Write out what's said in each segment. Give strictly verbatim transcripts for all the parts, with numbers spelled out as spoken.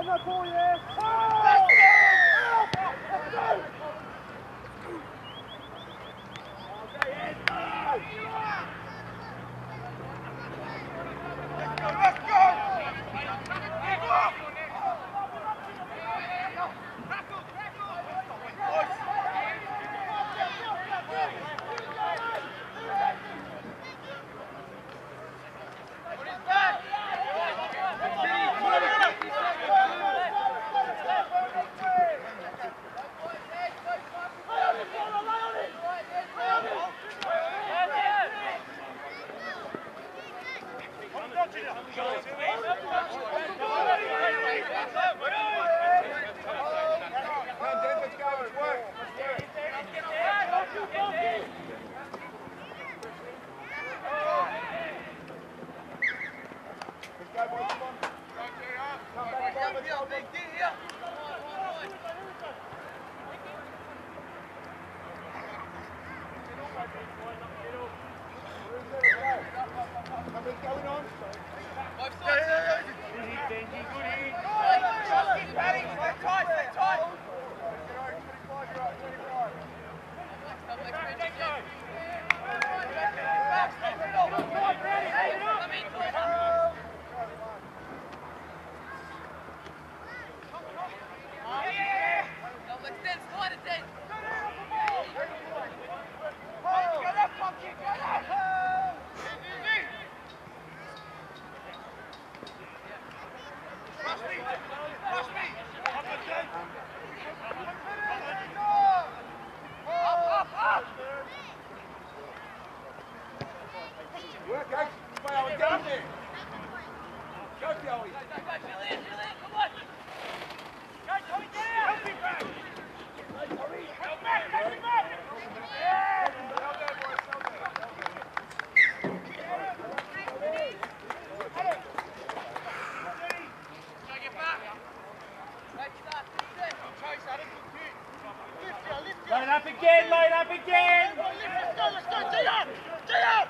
Line up again, line up again! Let's go, let's go, G up! G up!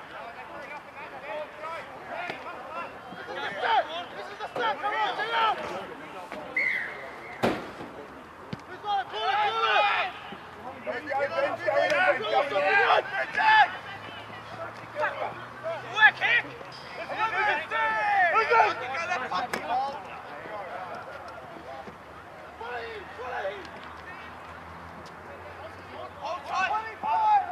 This is the step! This is the step! Come on, G up! Who's got it? Pull it, pull it! Ben's going, Ben's going, Ben's going! Work, kick! Let's go, let's go! Let's go! Hold tight!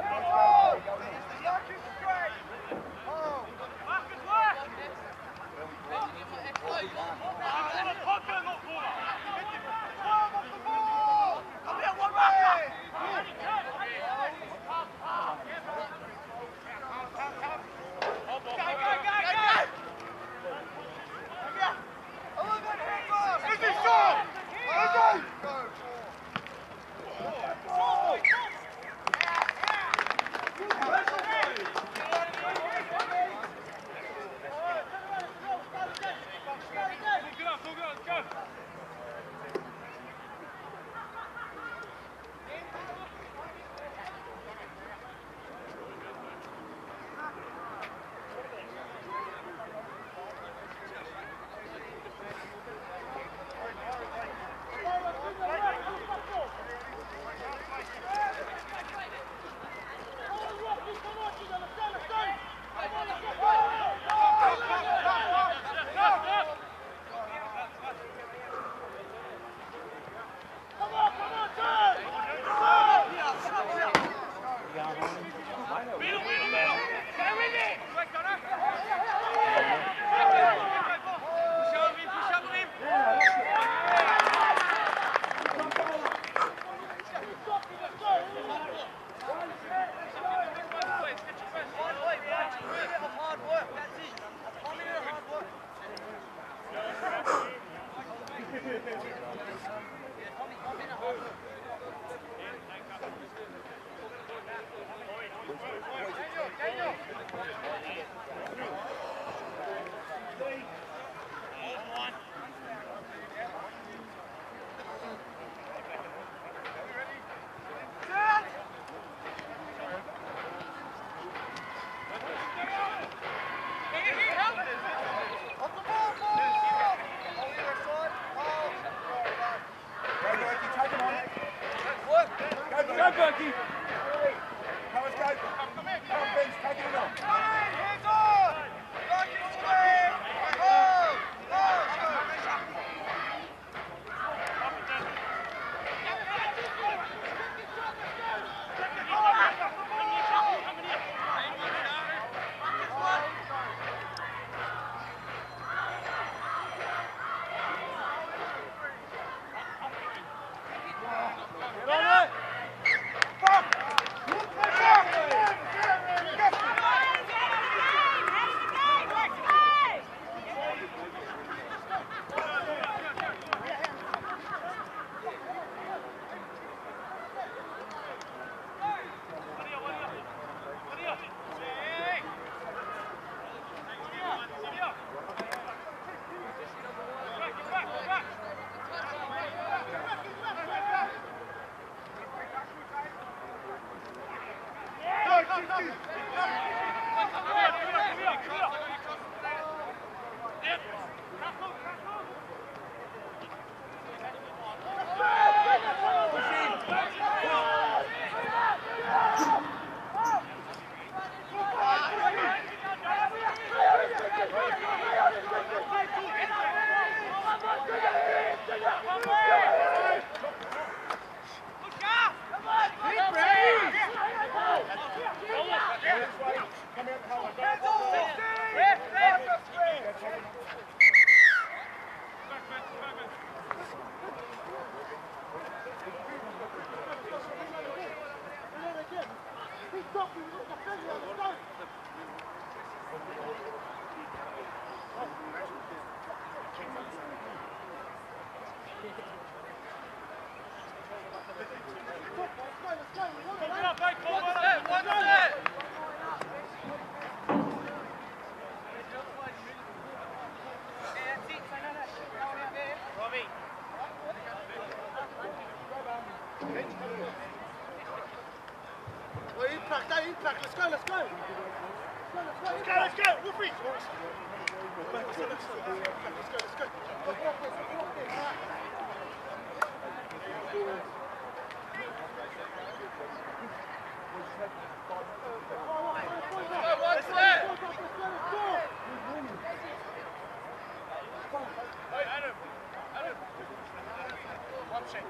Let's go, let's go. Let's go, let's go, let's go. Wolfie. Let's go, let's go, let's go. What's that? Hey, Adam. Adam. One shake.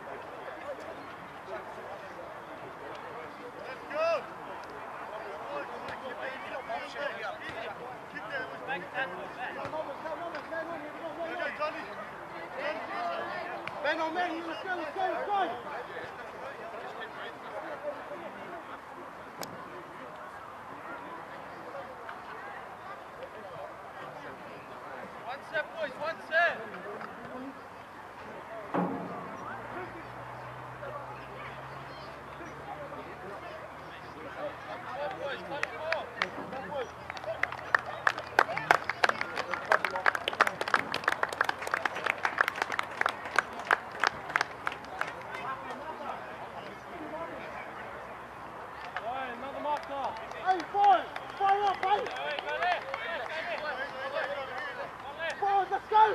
Let's go. Man on man, let's go, let's go, let's go! One set, boys, one set! Boys, come on! Hey, boys! Fire up, mate! Boys, let's go!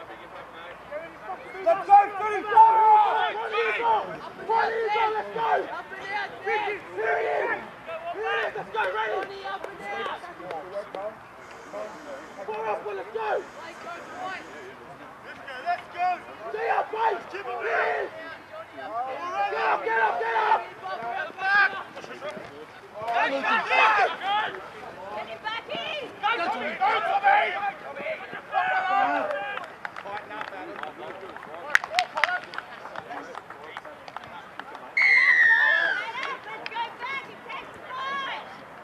Let's go, Philly! One eagle! One eagle, let's go! Here it is! Here it is! Let's go, ready! Four up, let's go! Let's go, let's go! Stay up, mate! Here it is! Get up, get up, get up! Back! Get it back in! Go to me! Go to me! Fighting up, Adam. Let's go back and take the fight!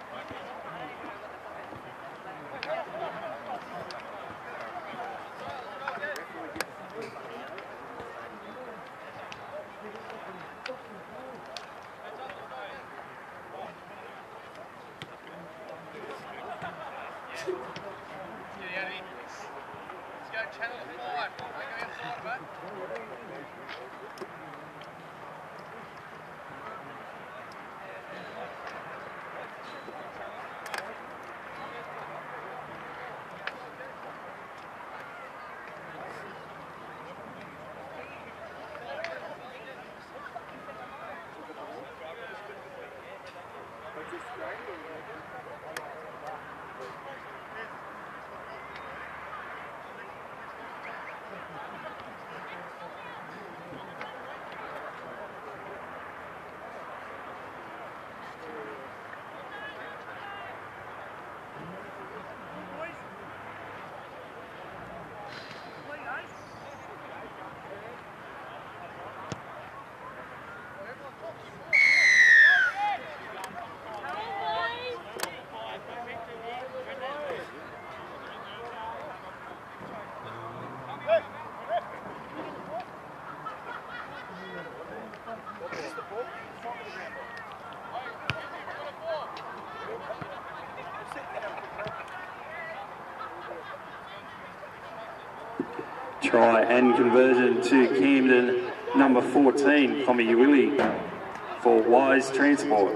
Try and conversion to Camden, number fourteen, Tommy Willie for Wise Transport.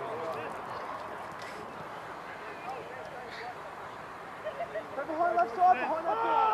Behind left side, behind left side.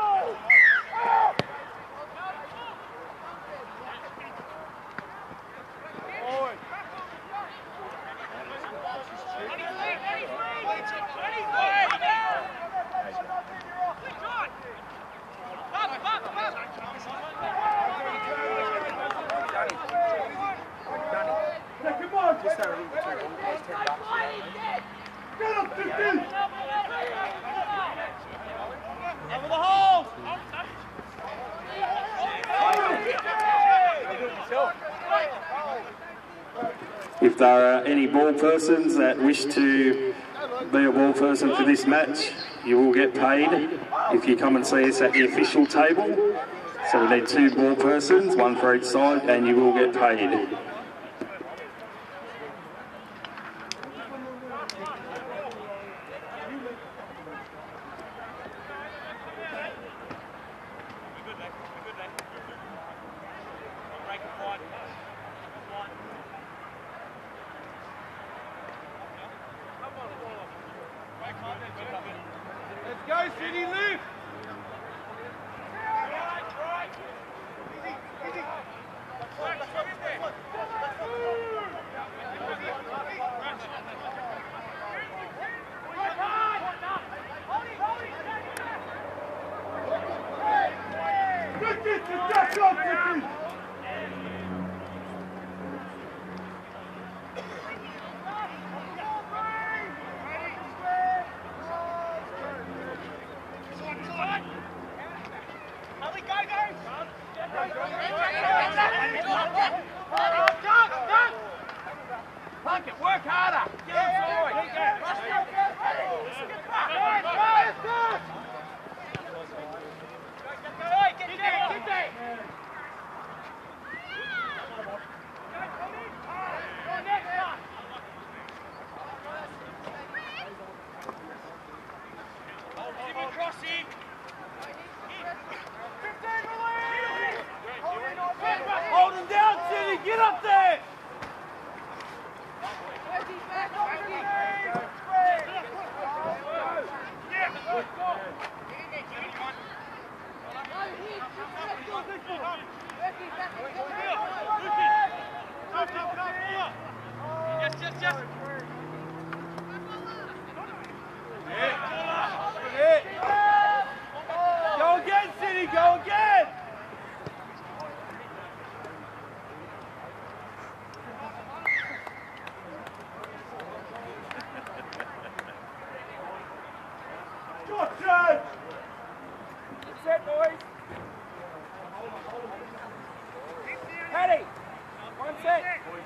If there are any ball persons that wish to be a ball person for this match, you will get paid if you come and see us at the official table. So we need two ball persons, one for each side, and you will get paid. City, lift! Work harder! Get hold him down, City! Get up there! Yes, yes, yes! Go again, City! Go again! Set, boys. Paddy, one set.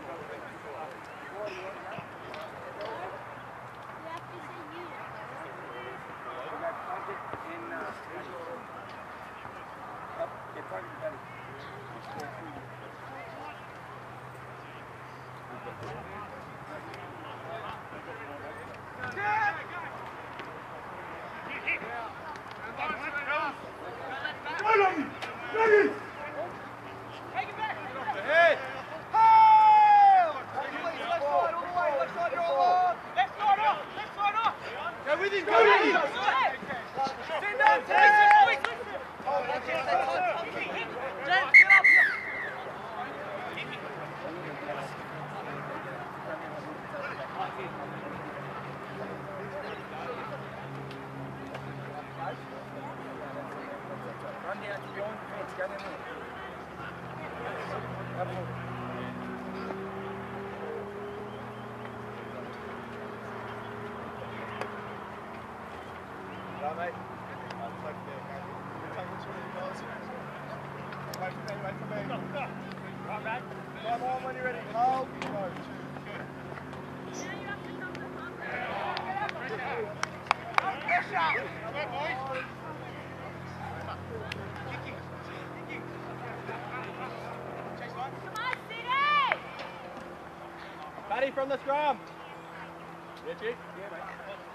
Paddy from the scrum. Yeah, Chief? Yeah, mate.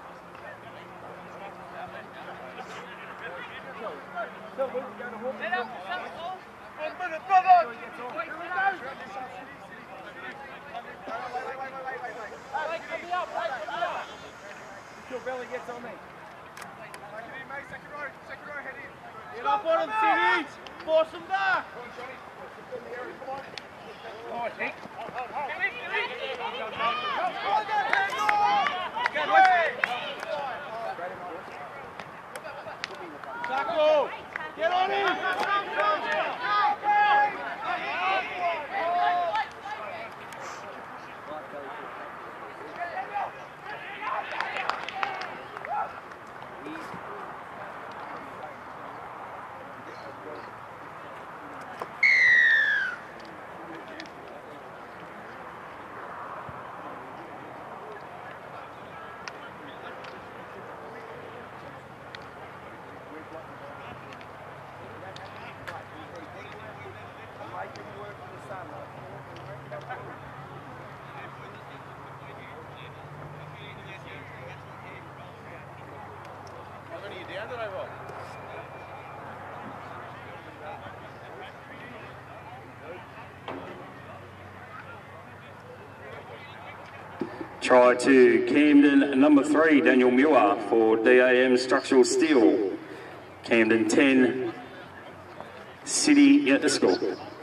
So, we're going to walk. Set up, set up. One minute, brother! Wait, wait, wait, wait, wait, wait. Wait, come me up, wait, come me up. Until Belly gets on me. Take it in, mate. Second row, second row, head in. Get up on him, City. Force him back. Come on, Johnny. Come on. Oh, I think. Tackle! Get on him! Try to Camden, number three, Daniel Muir for D A M Structural Steel. Camden ten, City at the score.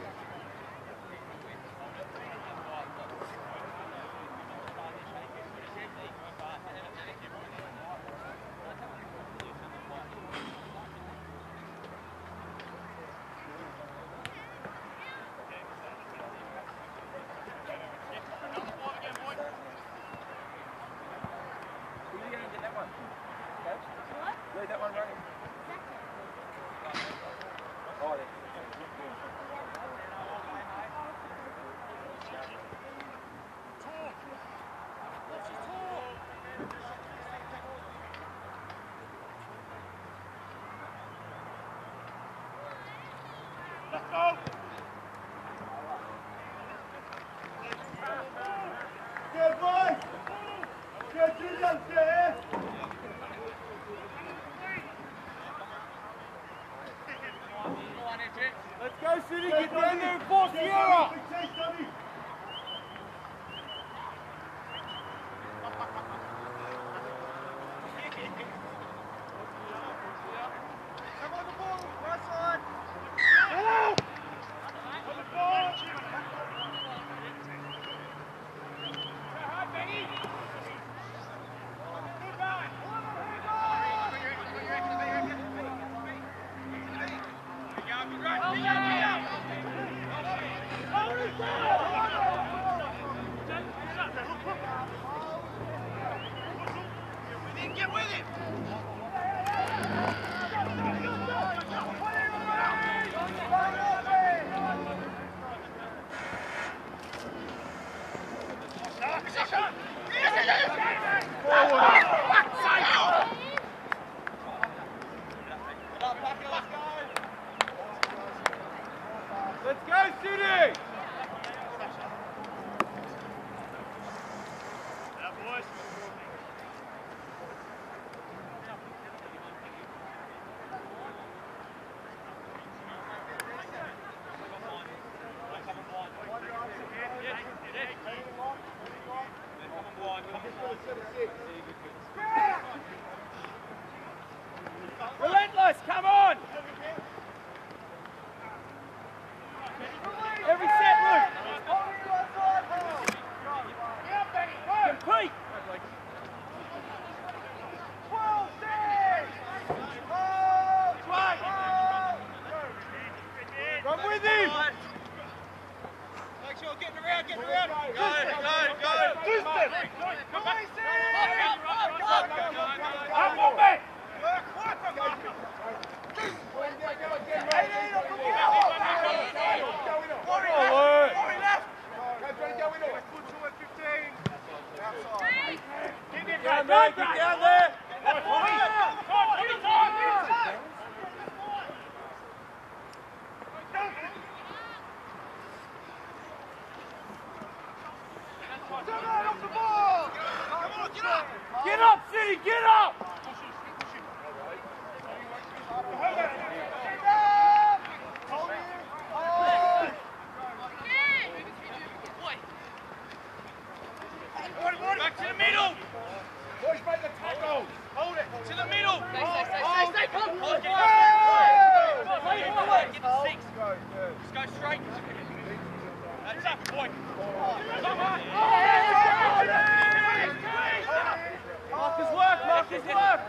Let's go, City, get down there and force Sierra! Get with it! Let's go, City! Relentless, come on! Every set, Luke! Complete! Run with him! Make sure getting around, getting around. Go, go, go. Two steps! Come on, Up on me! Down there, get down there! Get up, City, get up! Back to the middle. Boys, make the tackle. Hold it. To the middle. Stay, stay, stay, stay, stay, come on. Hold it. Get the six. Just go straight. That's up, boy. Come on. Marcus work, Marcus work!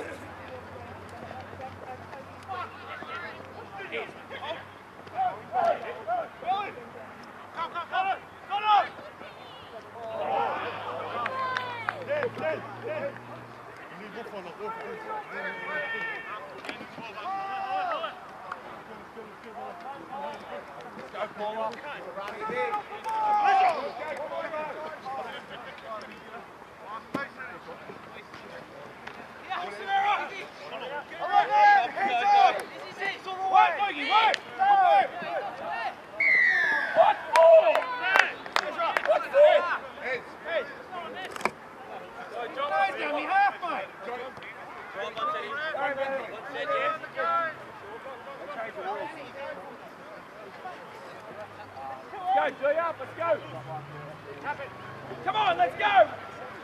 Come, come, come. Come on. Go, Paula. What for? What for? Heads. Heads. Guys, down me half, mate. Let's go, Joy up, let's go. Come on, let's go.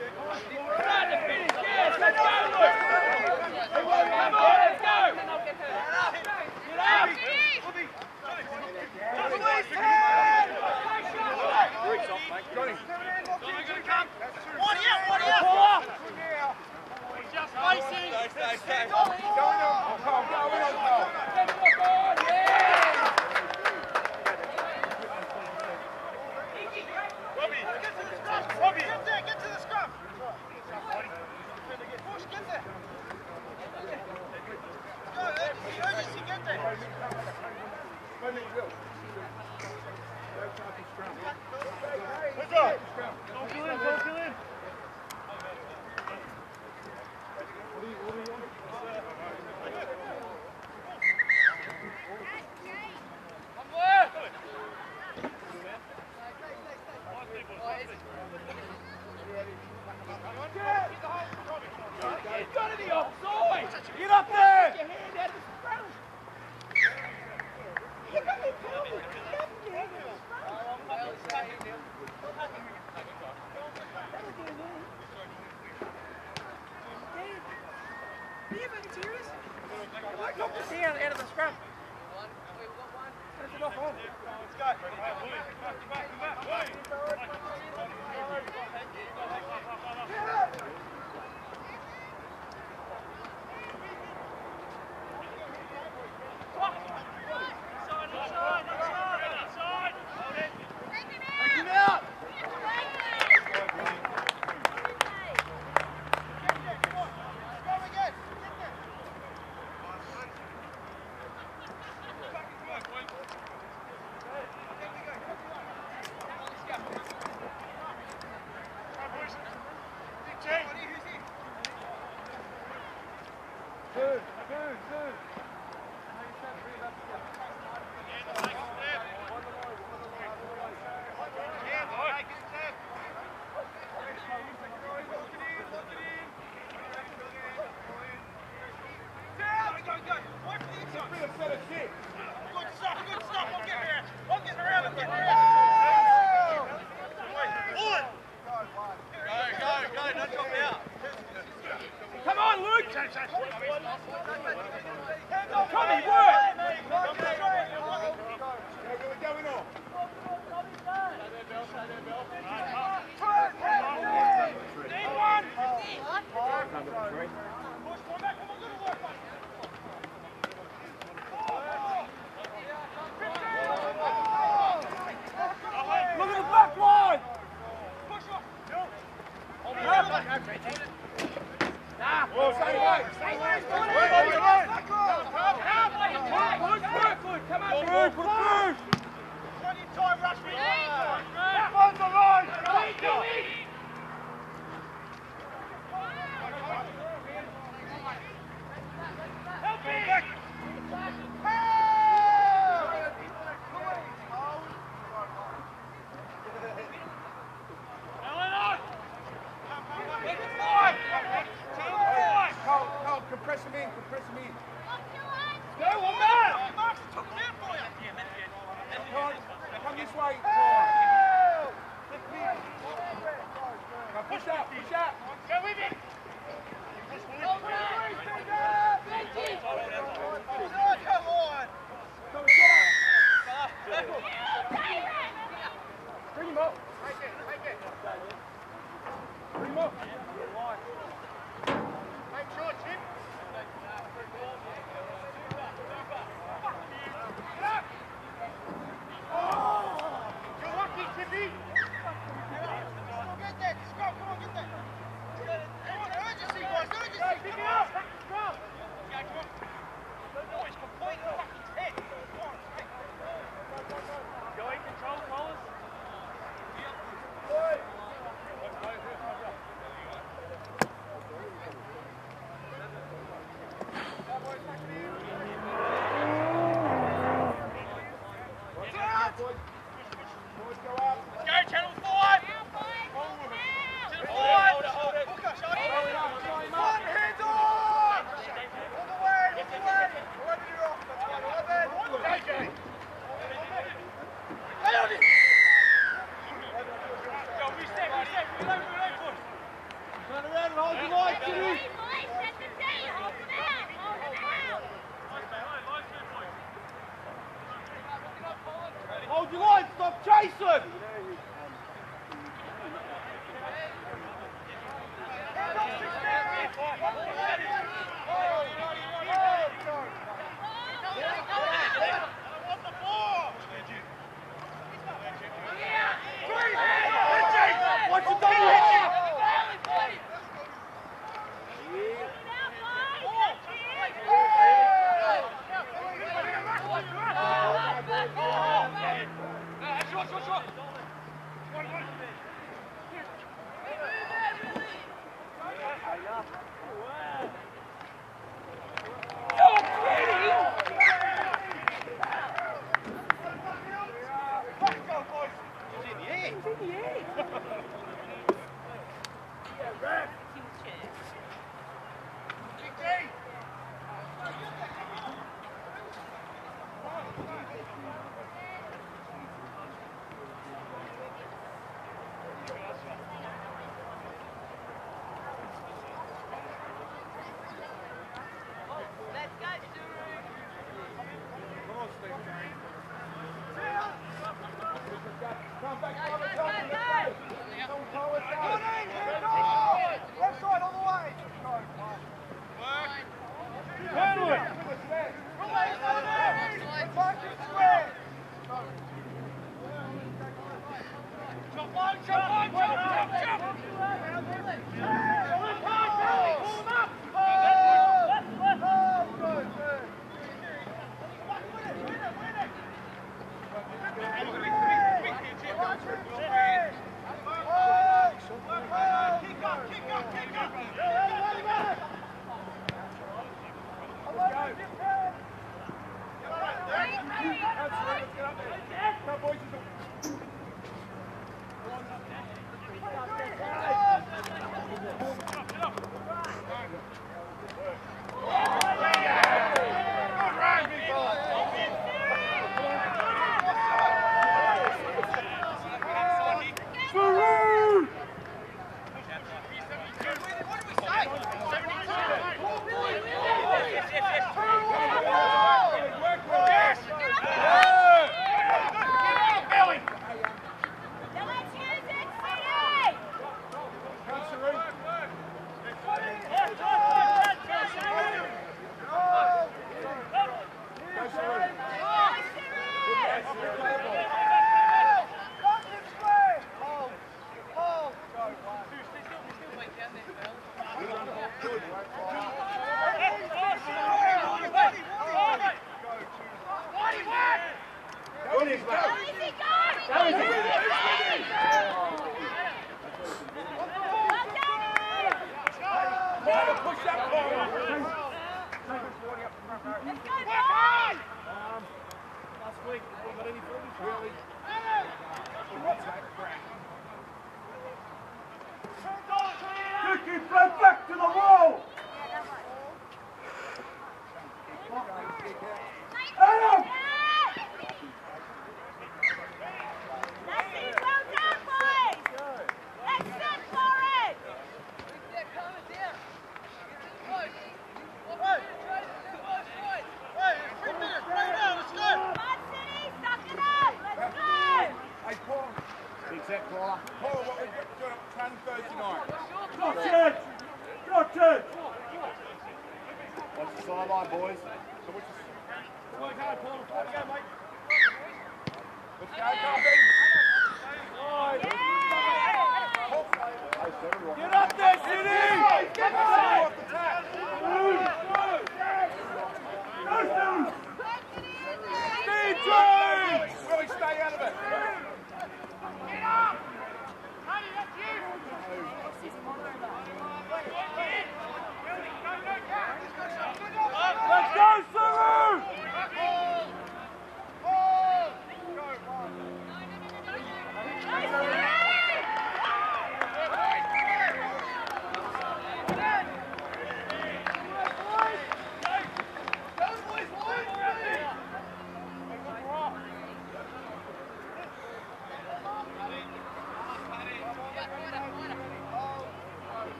Try to finish, yes, let's go, Luke! Come on, let's go! Get up! One out, one out! Just facing! Stay, stay, stay. Going on, Carl, going on, Carl. Robbie, get to the scrum! Robbie, get there, get to the scrum! Push, get there! Go, urgency, urgency, get there! Let's go! Don't kill in, don't kill in! Get up there! Out of the scrum. Let's go. Compress him in, compress him in. Go on, man! Mark's took him out for you! Come, come this way, Paul. Hold your line, stop chasing! What's the double?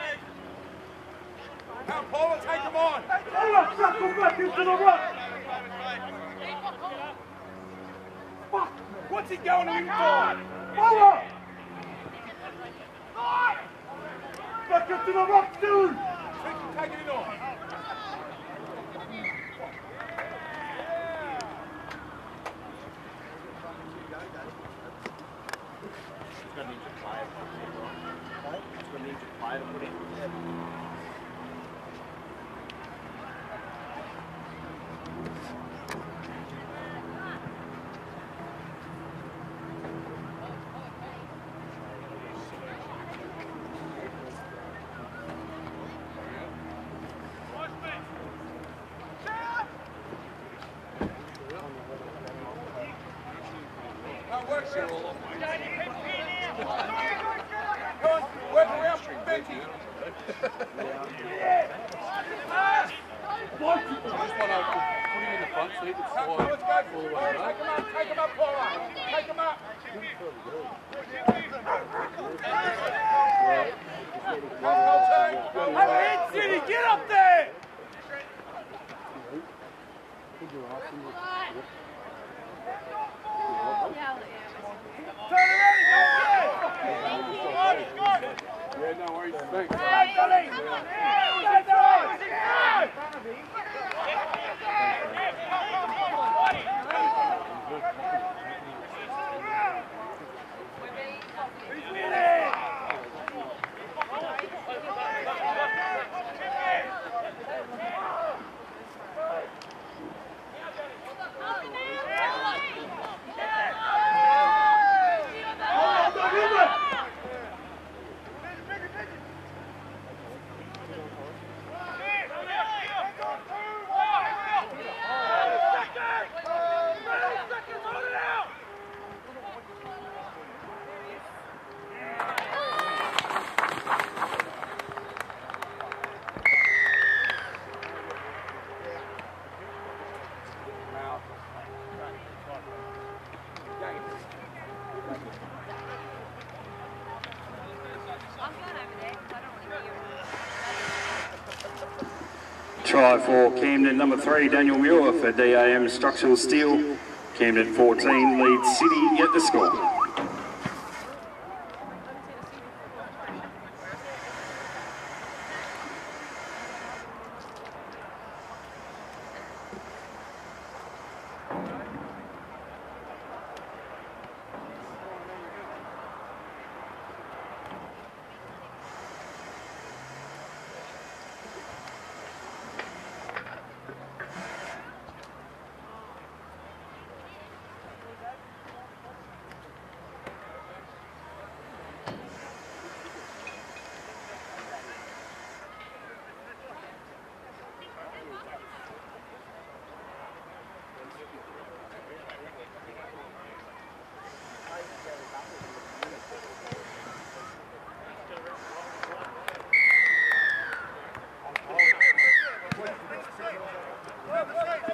Back into the run! What's he going to inside? Forward! Back up to the rock, dude! Take it off. He's going to need to play it. He's going to need to play it and put it in. Get up there! Yeah, no worries. Thanks. Try for Camden, number three, Daniel Muir for D A M Structural Steel. Camden fourteen leads City at the score.